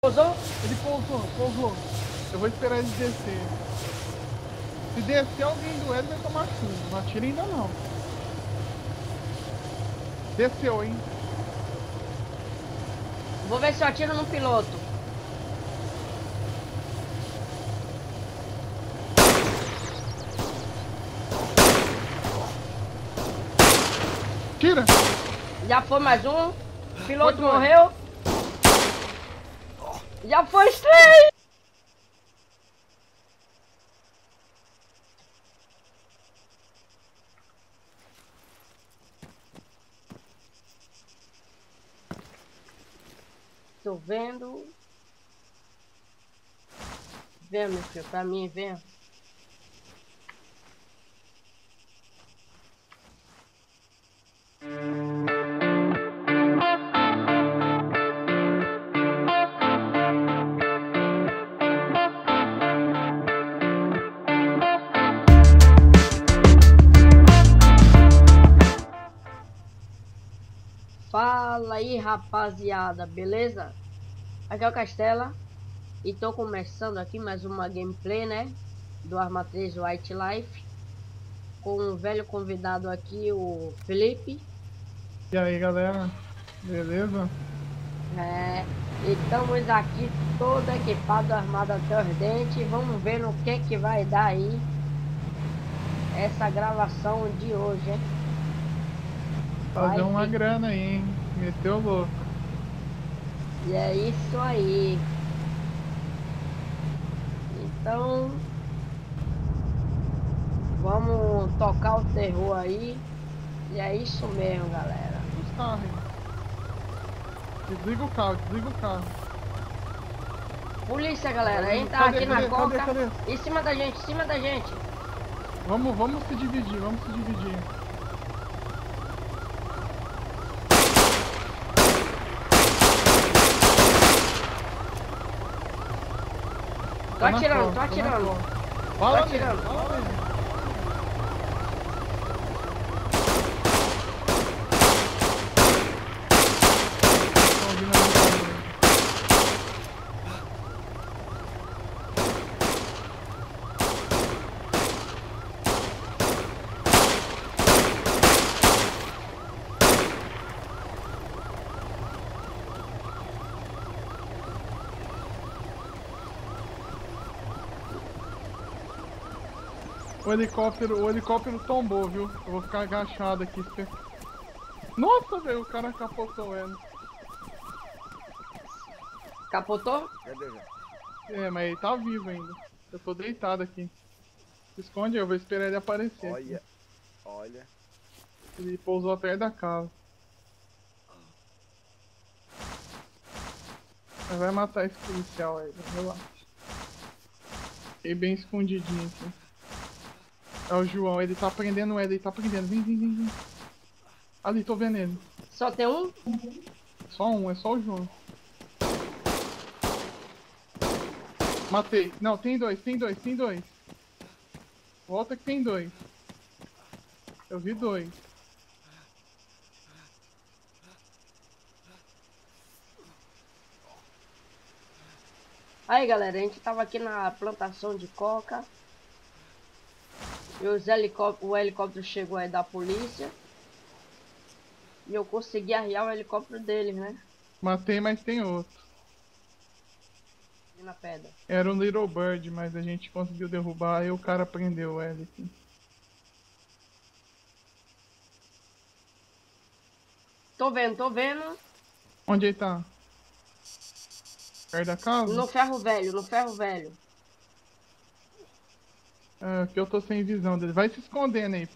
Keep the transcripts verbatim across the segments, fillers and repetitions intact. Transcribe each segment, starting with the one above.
Pousou? Ele pousou, pousou. Eu vou esperar ele descer. Se descer alguém do L vai tomar chumbo. Não atira ainda não. Desceu, hein? Vou ver se eu atiro no piloto. Tira! Já foi mais um. O piloto Foi dois. morreu. Já foi os três. Tô vendo. Vem, meu filho, pra mim, vem. Fala aí, rapaziada, beleza? Aqui é o Castela e tô começando aqui mais uma gameplay, né? Do Arma três White Life com um velho convidado aqui, o Felipe. E aí, galera? Beleza? É, e estamos aqui todo equipado, armado até os dentes. Vamos ver no que que vai dar aí essa gravação de hoje, hein? Vai Fazer uma fi- grana aí, hein? Meteu louco. E é isso aí. Então, vamos tocar o terror aí. E é isso mesmo, galera. Os carros aí. Desliga o carro, desliga o carro. Polícia, galera, Cadê, entra cadê, aqui na cadê, cadê, coca. cadê? Em cima da gente, em cima da gente. Vamos, vamos se dividir, vamos se dividir. Tô Tá na atirando, costa, tô tá na atirando. costa. Tô Bala nele, atirando. bala nele. Tô ouvindo a bala dele. O helicóptero, o helicóptero tombou, viu? Eu vou ficar agachado aqui. Porque... Nossa, velho, o cara capotou ele. Capotou? Cadê, velho? É, mas ele tá vivo ainda. Eu tô deitado aqui. Se esconde, eu vou esperar ele aparecer. Olha, aqui. olha. Ele pousou perto da casa. Mas vai matar esse policial aí, relaxa. Fiquei bem escondidinho aqui. É o João, ele tá prendendo ele, ele tá prendendo. Vem, vem, vem, vem. Ali, tô vendo ele. Só tem um? Só um, é só o João. Matei. Não, tem dois, tem dois, tem dois. Volta que tem dois. Eu vi dois. Aí, galera, a gente tava aqui na plantação de coca. E os helicóptero, o helicóptero chegou aí da polícia. E eu consegui arriar o helicóptero deles, né? Matei, mas tem outro. Ali na pedra. Era um Little Bird, mas a gente conseguiu derrubar e o cara prendeu ele aqui. Tô vendo, tô vendo. Onde ele tá? Perto da casa? No ferro velho, no ferro velho. É, que eu tô sem visão dele. Vai se escondendo aí.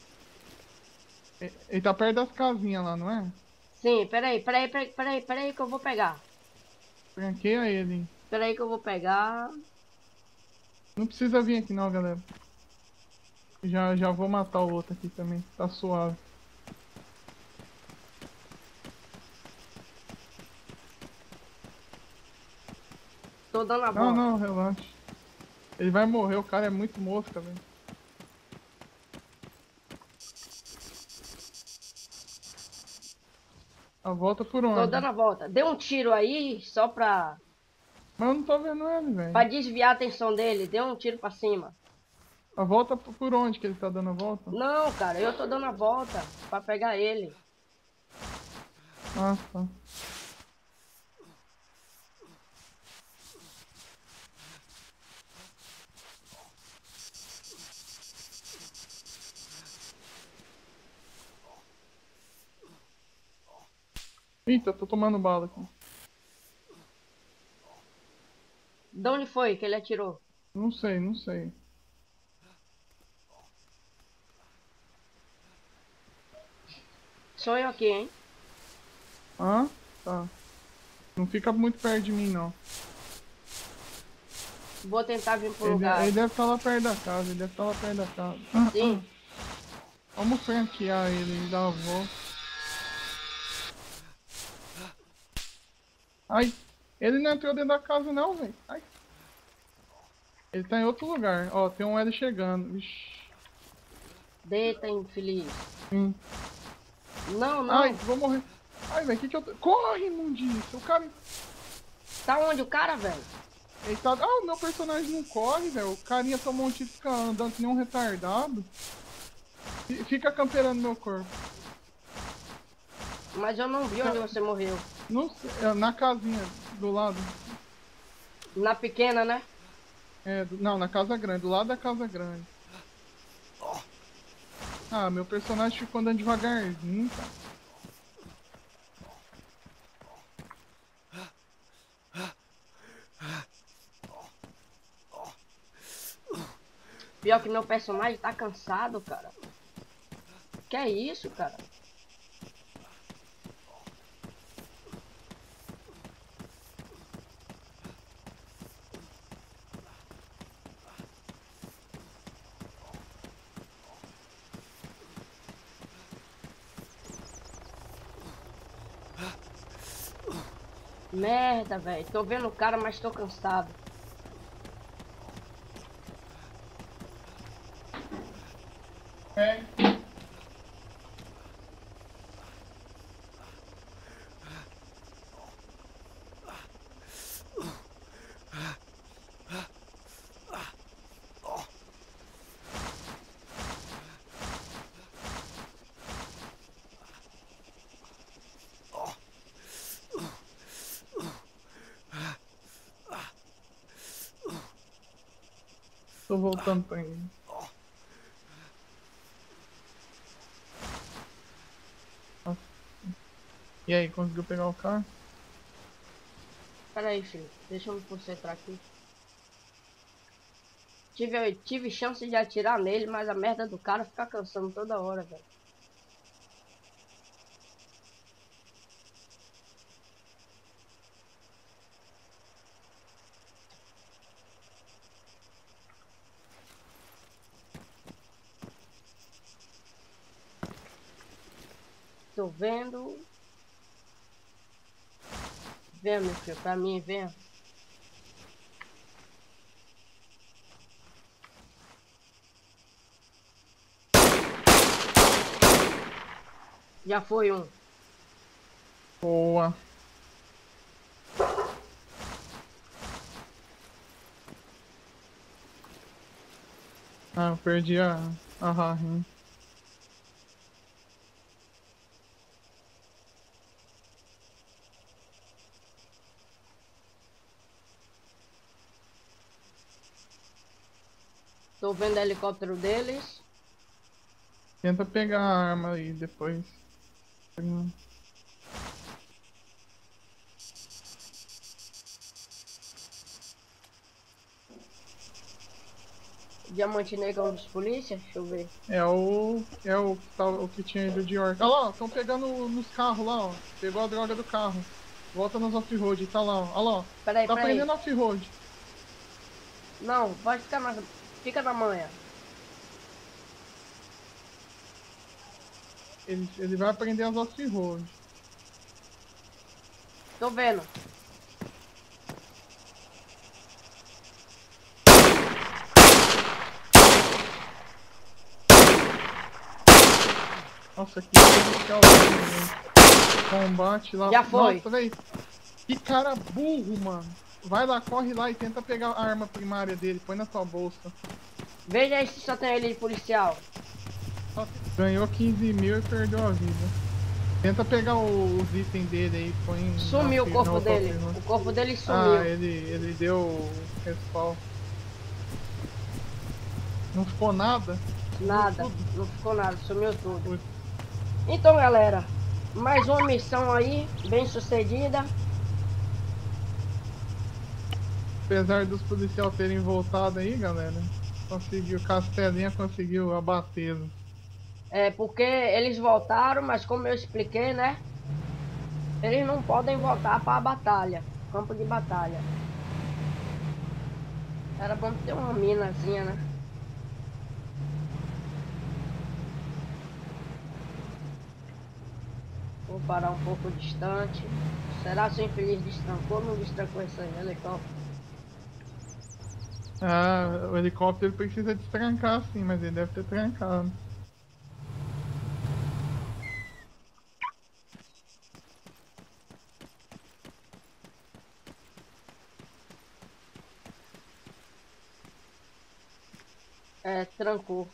E- Ele tá perto das casinhas lá, não é? Sim, peraí, peraí, peraí, peraí, peraí que eu vou pegar. Tranqueia ele, hein? Peraí que eu vou pegar. Não precisa vir aqui não, galera. Já, já vou matar o outro aqui também. Tá suave. Tô dando a Não, volta. não, relaxa. Ele vai morrer, o cara é muito mosca, velho. A volta por Tô onde? dando a volta. Dê um tiro aí, só pra... Mas eu não tô vendo ele, velho. Pra desviar a atenção dele, dê um tiro pra cima. A volta por onde que ele tá dando a volta? Não, cara, eu tô dando a volta pra pegar ele. Ah, tá. Eita, tô tomando bala aqui. De onde foi que ele atirou? Não sei, não sei. Sou eu aqui, hein? Ah, tá. Não fica muito perto de mim, não. Vou tentar vir pro Ele, lugar. ele deve estar lá perto da casa, ele deve estar lá perto da casa. Ah, Sim. ah. Vamos franquear ele e dar a volta. Ai, ele não entrou dentro da casa não, velho. Ai. Ele tá em outro lugar. Ó, tem um L chegando. Ixi. Deita, infeliz. Sim. Não, não. Ai, vou morrer. Ai, velho, que que eu tô... Corre, imundícia. O cara... Tá onde o cara, velho? Ele tá... Ah, o meu personagem não corre, velho. O carinha tomou um tiro e fica andando que nem um retardado. E fica camperando meu corpo. Mas eu não vi onde você morreu. Não sei, é na casinha do lado. Na pequena, né? É, do... não, na casa grande, do lado da casa grande. Ah, meu personagem ficou andando devagarzinho, cara. Pior que meu personagem tá cansado, cara. Que é isso, cara? Merda, velho. Tô vendo o cara, mas tô cansado. É. Tô voltando pra ele. E aí, conseguiu pegar o carro? Pera aí, filho. Deixa eu me concentrar aqui. Tive, tive chance de atirar nele, mas a merda do cara fica cansando toda hora, velho. Tô vendo. Venha, meu filho, pra mim, venha. Já foi um. Boa. Ah, eu perdi a, a Rahin. Tô vendo o helicóptero deles. Tenta pegar a arma aí depois. Diamante negão dos polícia? Deixa eu ver. É o. É o que, tá, o que tinha ido de York. Olha lá, estão pegando nos carros lá, ó. Pegou a droga do carro. Volta nos off-road, tá lá, ó. Olha lá, ó. Peraí, Tá peraí. prendendo off-road. Não, pode ficar na. Fica na manha. Ele, ele vai prender as off-road. Tô vendo. Nossa, que legal, combate lá. Já foi. Nossa, véi. Que cara burro, mano. Vai lá, corre lá e tenta pegar a arma primária dele. Põe na tua bolsa. Veja aí se só tem ele de policial. Ganhou quinze mil e perdeu a vida. Tenta pegar o, os itens dele aí, põe Sumiu o corpo dele. O corpo dele sumiu. Ah, ele, ele deu respawn. Não ficou nada? Nada, não ficou nada, sumiu tudo. Então galera, mais uma missão aí, bem sucedida. Apesar dos policiais terem voltado aí, galera, conseguiu, Castelinha conseguiu abatê-lo. É, porque eles voltaram, mas como eu expliquei, né? Eles não podem voltar para a batalha, campo de batalha. Era bom ter uma minazinha, né? Vou parar um pouco distante. Será que o infeliz destrancou ou não destrancou esse helicóptero? Ah, o helicóptero precisa destrancar sim, mas ele deve ter trancado. É, trancou.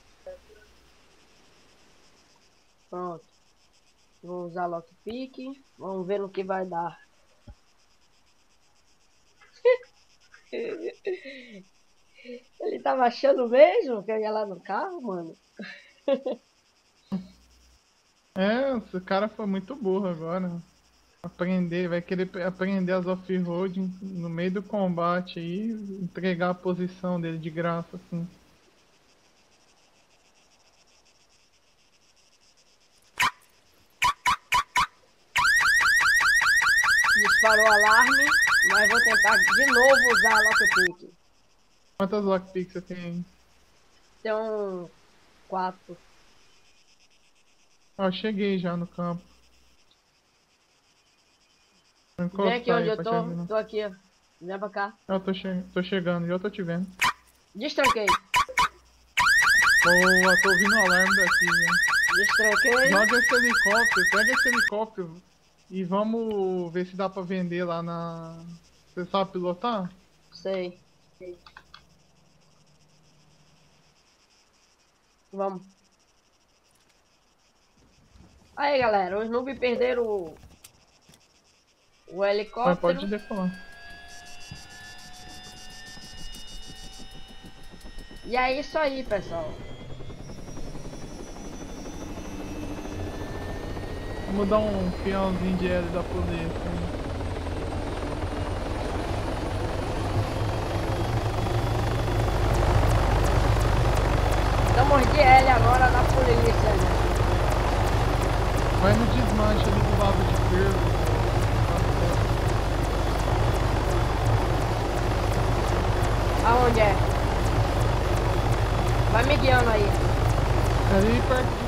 Pronto. Vou usar lockpick. Vamos ver no que vai dar. Ele tava achando mesmo que eu ia lá no carro, mano? É, esse cara foi muito burro agora. Aprender, vai querer aprender as off-road no meio do combate aí, entregar a posição dele de graça, assim. Disparou o alarme, mas vou tentar de novo usar a lockpick. Quantas lockpicks você tem aí? Tem um quatro. Ó, cheguei já no campo. Vou Vem aqui onde eu pra tô. te Tô aqui, ó. Vem pra cá. Eu tô, che tô chegando, já tô te vendo. Destranquei. Boa, tô ouvindo o alarme daqui, já. Destranquei. Joga esse helicóptero, pega esse helicóptero e vamos ver se dá pra vender lá na... Você sabe pilotar? Sei. Sei. Vamos. Aí galera, os noobs perderam o, o helicóptero. Mas pode decolar. E é isso aí, pessoal. Vamos dar um peãozinho de L da polícia. Estamos de L agora na polícia, né? Vai no desmanche ali do lado de perto. Aonde é? Vai me guiando aí. Ali perto de...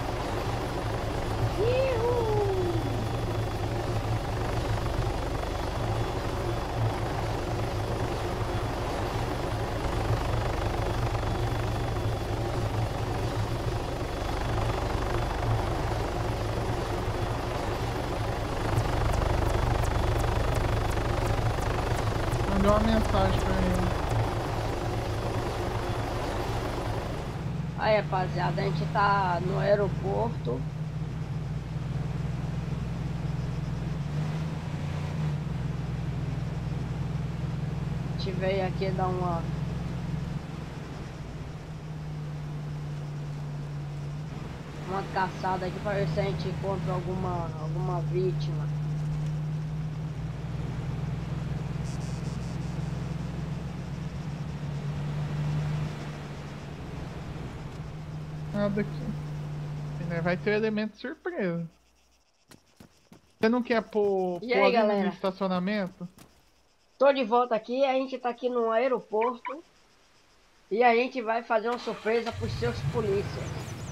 Mandou uma mensagem pra ele. Aí, rapaziada, a gente tá no aeroporto. A gente veio aqui dar uma... uma caçada aqui pra ver se a gente encontra alguma, alguma vítima. Nada aqui. Vai ter elemento surpresa. Você não quer pôr, E pôr aí, ali galera? no estacionamento? Tô de volta aqui, a gente tá aqui no aeroporto. E a gente vai fazer uma surpresa pros seus polícias.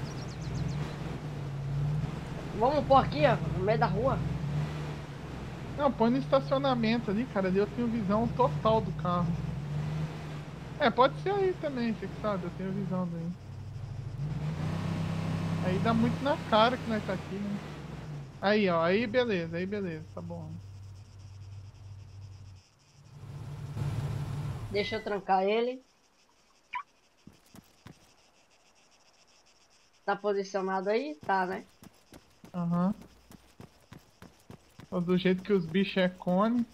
Vamos pôr aqui, ó, no meio da rua. Não, põe no estacionamento ali, cara. Ali eu tenho visão total do carro. É, pode ser aí também, você que sabe, eu tenho visão daí. Aí dá muito na cara que nós tá aqui, né? Aí, ó, aí beleza, aí beleza, tá bom. Deixa eu trancar ele. Tá posicionado aí? Tá, né? Aham. Uhum. Do jeito que os bichos é cone.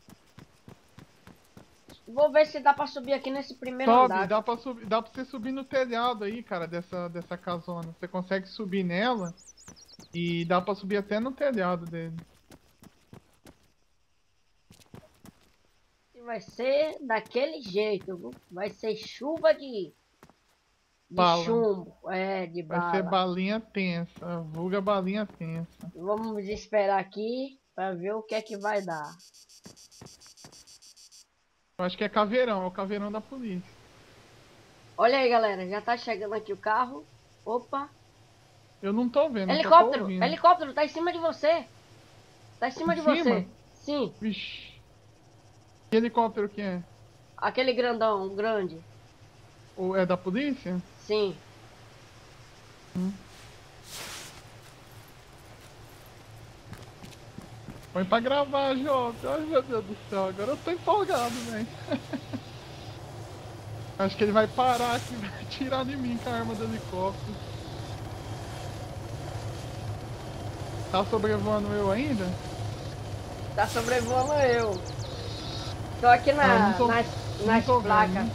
Vou ver se dá pra subir aqui nesse primeiro Sobe, andar. dá pra, subir, dá pra você subir no telhado aí, cara, dessa, dessa casona. Você consegue subir nela e dá pra subir até no telhado dele. E vai ser daquele jeito, viu? Vai ser chuva de, de Bala. chumbo, é, de Vai bala. ser balinha tensa, vulga balinha tensa. Vamos esperar aqui pra ver o que é que vai dar. Eu acho que é caveirão, é o caveirão da polícia. Olha aí, galera, já tá chegando aqui o carro. Opa. Eu não tô vendo, eu só tô Helicóptero, ouvindo. helicóptero, tá em cima de você. Tá em cima Em de cima? você. Sim, Vixe. Que helicóptero que é? aquele grandão, grande. Ou é da polícia? Sim. Hum. Põe pra gravar, Jota. Ai, meu Deus do céu, agora eu tô empolgado, velho. Acho que ele vai parar aqui e vai atirar em mim com a arma do helicóptero. Tá sobrevoando eu ainda? Tá sobrevoando eu. Tô aqui na, Ah, não tô- nas, não nas tô vendo, placas. né?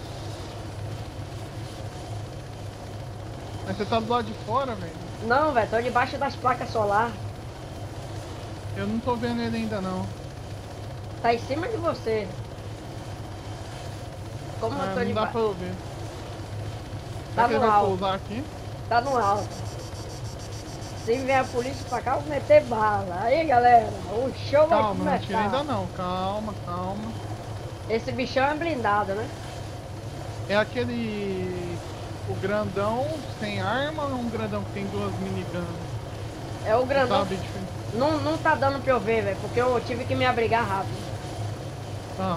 Mas você tá do lado de fora, velho? Não, velho, tô debaixo das placas solar. Eu não tô vendo ele ainda não. Tá em cima de você. Como Ah, eu tô não dá debaixo? pra eu ver. Tá Será que ele no vai alto. pousar aqui? Tá no alto. Se vier a polícia pra cá, eu vou meter bala. Aí, galera, o show vai Calma, não tira ainda começar. não. Calma, calma. Esse bichão é blindado, né? É aquele... O grandão sem arma ou um grandão que tem duas miniguns? É o grandão. Sabe? Tipo... Não, não tá dando pra eu ver, velho, porque eu tive que me abrigar rápido. Tá.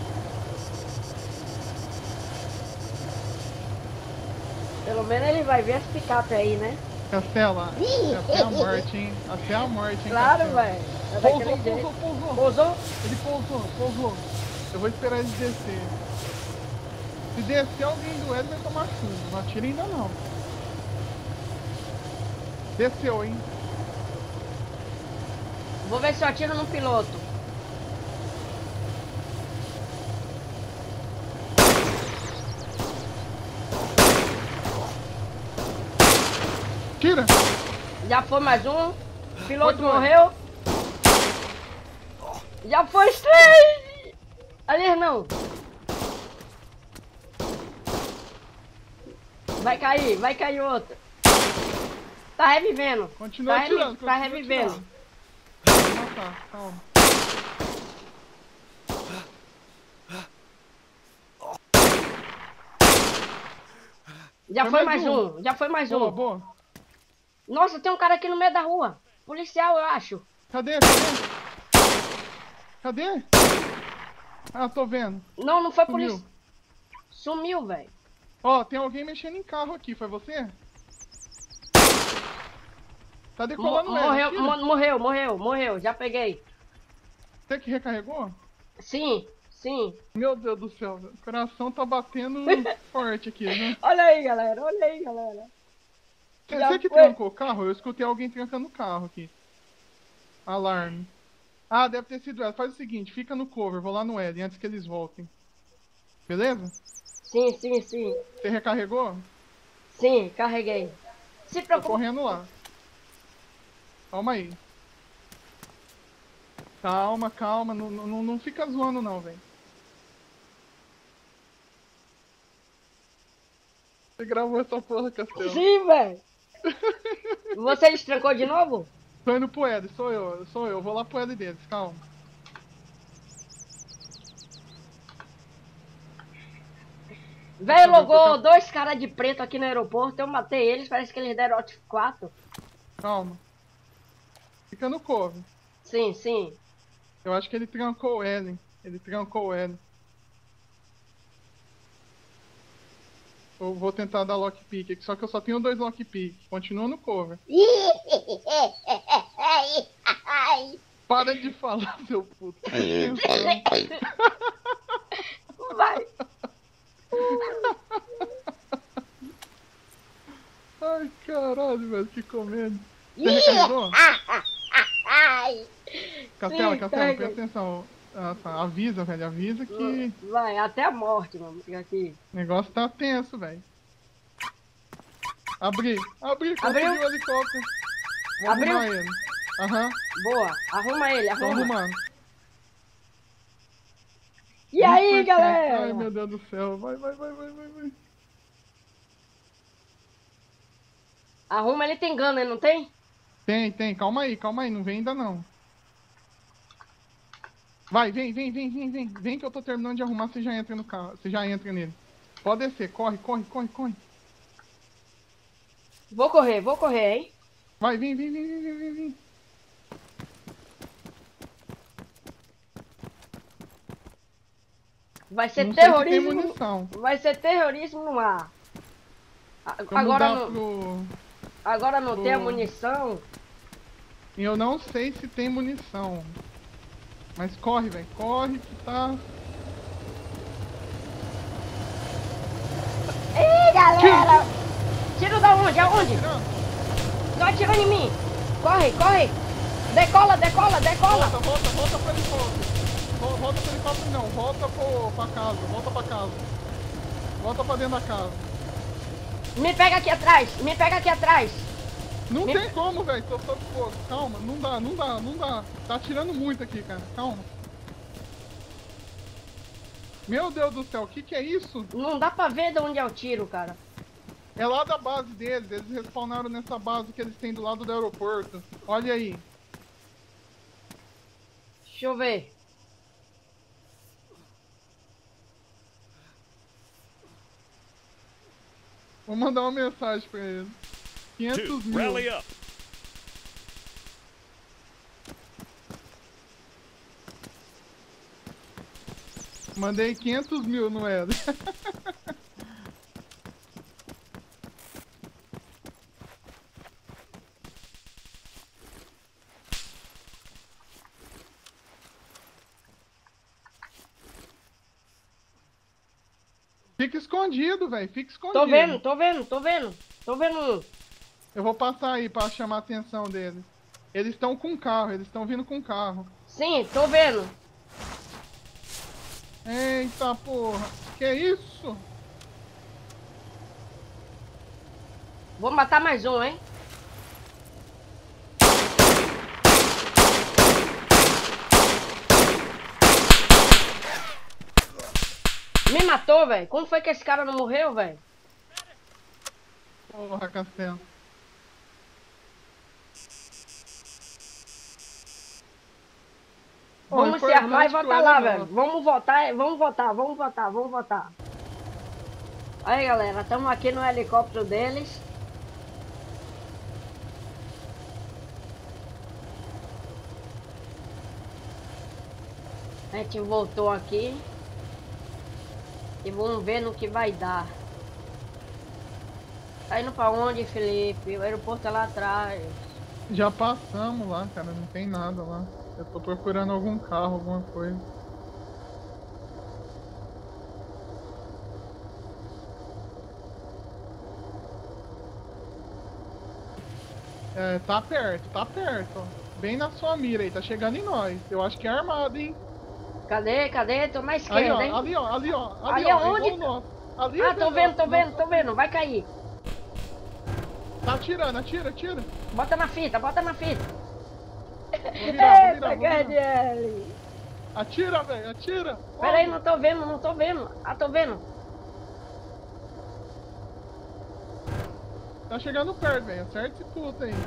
Pelo menos ele vai ver as picape aí, né? Castela, é até a morte, hein? Até a morte, hein, Claro, Castela? velho. É Pousou, daquele jeito. pousou, pousou. Pousou? Ele pousou, pousou. Eu vou esperar ele descer. Se descer alguém do Ed vai tomar chumbo. Não atira ainda não. Desceu, hein? Vou ver se eu atiro no piloto. Tira! Já foi mais um. O piloto Foi dois. morreu. Já foi três. Aliás, não. Vai cair, vai cair outro. Tá revivendo. Continua tá atirando. revi- Tá continua revivendo. atirando. Vou matar, calma. Já foi, mais um. Já foi mais Boa, um. boa. Nossa, tem um cara aqui no meio da rua. Policial, eu acho. Cadê? Cadê? Cadê? Ah, tô vendo. Não, não foi Sumiu. polícia. Sumiu, velho. Ó, tem alguém mexendo em carro aqui. Foi você? Tá Mo- decolando ele. Morreu, atira. mo- morreu, morreu, morreu. Já peguei. Você que recarregou? Sim, sim. Meu Deus do céu, o coração tá batendo forte aqui, né? Olha aí, galera. Olha aí, galera. Você Já você que foi. trancou o carro? Eu escutei alguém trancando o carro aqui. Alarme. Ah, deve ter sido ela. Faz o seguinte, fica no cover, vou lá no L antes que eles voltem. Beleza? Sim, sim, sim. Você recarregou? Sim, carreguei. Se Tô preocupe. correndo lá. Calma aí. Calma, calma, não, não, não fica zoando não, velho. Você gravou essa porra, Castelo. Sim, velho. Você destrancou de novo? Tô indo pro L, sou eu, sou eu. Vou lá pro L deles, calma. Velho, Deixa eu ver o logou que eu- dois caras de preto aqui no aeroporto. Eu matei eles, parece que eles deram alt quatro. Calma. Fica no cover. Sim, sim. Eu acho que ele trancou o L. Ele trancou o L. Eu vou tentar dar lockpick aqui, só que eu só tenho dois lockpick. Continua no cover. Para de falar, seu puto. Tô pensando. Vai. Caralho, velho, que comendo. Você recarregou? Ai! Castela, Sim, Castela, carreguei. presta atenção. Ah, tá. Avisa, velho, avisa que Vai, até a morte, mano. Aqui. o negócio tá tenso, velho. Abri, abri, consegui Abriu? o helicóptero. Vou Abriu? arrumar ele. Aham, Boa. Arruma ele, tô arruma. arrumando. E aí, vinte por cento. galera? Ai, meu Deus do céu. Vai, vai, vai, vai, vai, vai. Arruma ele, tem gunner, não tem? Tem, tem. Calma aí, calma aí. Não vem ainda não. Vai, vem, vem, vem, vem, vem. Vem que eu tô terminando de arrumar, você já entra no carro. Você já entra nele. Pode descer. Corre, corre, corre, corre. Vou correr, vou correr, hein? Vai, vem, vem, vem, vem, vem, vem, vem. Vai ser Não sei se tem terrorismo. munição. Vai ser terrorismo no ar. A- Vamos Agora dar não, pro... agora não tem a pro- munição. Eu não sei se tem munição. Mas corre, velho. Corre que tá... Ih, galera! Tiro da onde? Aonde? Tirando. Não atirando em mim! Corre, corre! Decola, decola, decola! Volta, volta, volta pro helicóptero. Vol- Volta pro helicóptero não. Volta pro... pra casa. Volta pra casa. Volta pra dentro da casa. Me pega aqui atrás! Me pega aqui atrás! Não Me- tem como, velho. Tô sob fogo. Calma. Não dá, não dá, não dá. Tá atirando muito aqui, cara. Calma. Meu Deus do céu. O que que é isso? Não dá pra ver de onde é o tiro, cara. É lá da base deles. Eles respawnaram nessa base que eles têm do lado do aeroporto. Olha aí. Deixa eu ver. Vou mandar uma mensagem pra eles. Two, quinhentos mil. rally up. Mandei quinhentos mil no L. Fica escondido, velho. Fica escondido. Tô vendo, tô vendo, tô vendo. Tô vendo um. Eu vou passar aí pra chamar a atenção deles. Eles estão com carro, eles estão vindo com carro. Sim, tô vendo. Eita porra. Que isso? Vou matar mais um, hein? Me matou, velho. Como foi que esse cara não morreu, velho? Porra, Castelo. Vamos foi se armar e tático, votar era lá, não. velho. Vamos votar, vamos votar, vamos votar, vamos votar. Aí, galera, estamos aqui no helicóptero deles. A gente voltou aqui. E vamos ver no que vai dar. Tá indo pra onde, Felipe? O aeroporto é lá atrás. Já passamos lá, cara. Não tem nada lá. Eu tô procurando algum carro, alguma coisa. É, tá perto, tá perto. Ó. Bem na sua mira aí, tá chegando em nós. Eu acho que é armado, hein? Cadê? Cadê? Tô na Ali, esquerda, ó, hein? ali, ó, ali, ó. Ali, Ali ó, aonde? igual o nosso. Ali, Ah, tô ali, vendo, ó, tô vendo, nosso- tô vendo. Vai cair. Tá atirando, atira, atira. Bota na fita, bota na fita. Vou virar, vou virar, Eita, vou virar. Gadiel. Atira, velho, atira. Pera aí, Ó, não tô vendo, não tô vendo. Ah, tô vendo. Tá chegando perto, velho. Acerta esse puto aí.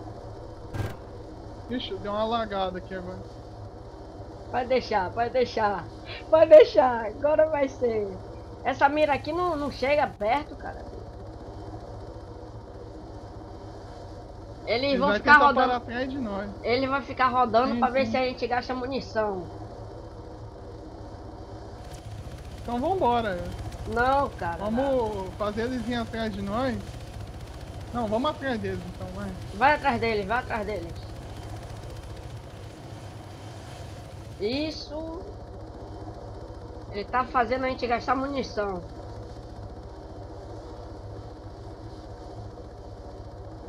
Ixi, deu uma lagada aqui agora. Pode deixar, pode deixar. Pode deixar, agora vai ser. Essa mira aqui não, não chega perto, cara. Eles Eles vão vai ficar tentar rodando. parar atrás de nós. Ele vai ficar rodando Sim, pra ver sim. se a gente gasta munição. Então vambora. Não, cara. Vamos fazer eles virem atrás de nós. Não, vamos atrás deles então, vai. Vai atrás deles, vai atrás deles. Isso. Ele tá fazendo a gente gastar munição.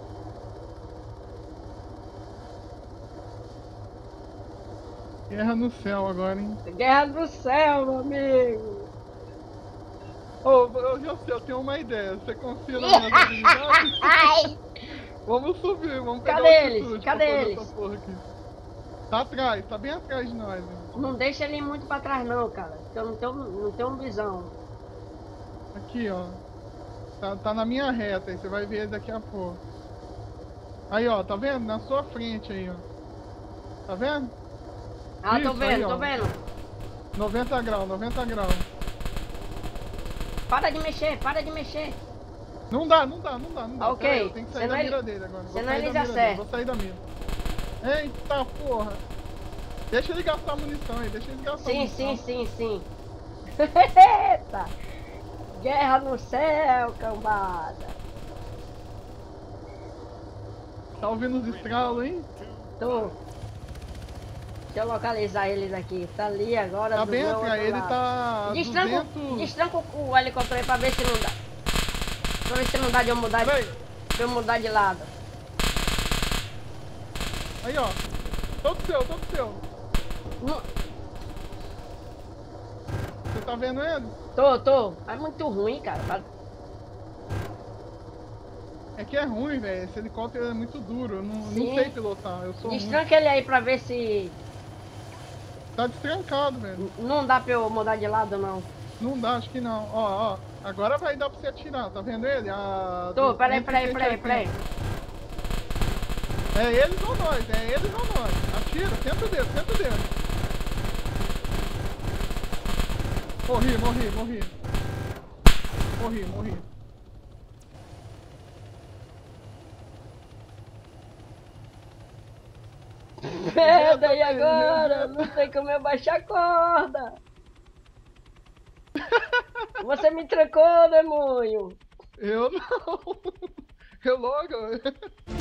Guerra no céu agora, hein? Guerra do céu, meu amigo. Ô, eu já sei, eu tenho uma ideia. Você confia nas minhas habilidades? Ai, Vamos subir, vamos pegar cadê altitude eles? pra Cadê fazer eles? essa porra aqui. Tá atrás, tá bem atrás de nós. Hein? Não deixa ele ir muito pra trás não, cara. Porque eu não tenho, não tenho visão. Aqui, ó. Tá, tá na minha reta aí, você vai ver ele daqui a pouco. Aí, ó, tá vendo? Na sua frente aí, ó. Tá vendo? Ah, tô Isso, vendo, aí, tô ó. vendo. noventa graus, noventa graus. Para de mexer, para de mexer. Não dá, não dá, não dá, não dá. Ah, ok. Pera aí, eu tenho que sair Senão da ele- mira dele agora. Vou senão sair ele da já mira dele, acerta. vou sair da mira. Eita porra. Deixa ele gastar a munição aí, deixa ele gastar a Sim, munição. sim, sim, sim. Eita! Guerra no céu, cambada. Tá ouvindo os estralos, hein? Tô. Deixa eu localizar eles aqui. Tá ali agora Tá do bem meu atrás, outro ele lado. tá a Destranca, duzentos... destranca o, o helicóptero aí pra ver se não dá. Pra ver se não dá de eu mudar de, Peraí, de eu mudar de lado. aí ó. Todo seu, todo seu. Não, Você tá vendo ele? tô, tô. É muito ruim, cara. Pra- É que é ruim, velho. Esse helicóptero é muito duro. Eu não, não Sim. sei pilotar. Eu sou ruim. Destranca ele aí pra ver se Tá destrancado, velho. não dá pra eu mudar de lado, não. Não dá, acho que não. Ó, ó. Agora vai dar pra você atirar. Tá vendo ele? A... Tô, do- peraí, entre peraí, cento e peraí, oitenta. peraí. É eles ou nós, é eles ou nós. Atira, senta o dedo, senta o dedo. Morri, morri, morri. Morri, morri. Merda, e agora? Não sei como eu baixar a corda. Você me trancou, demônio. Eu não. Eu logo.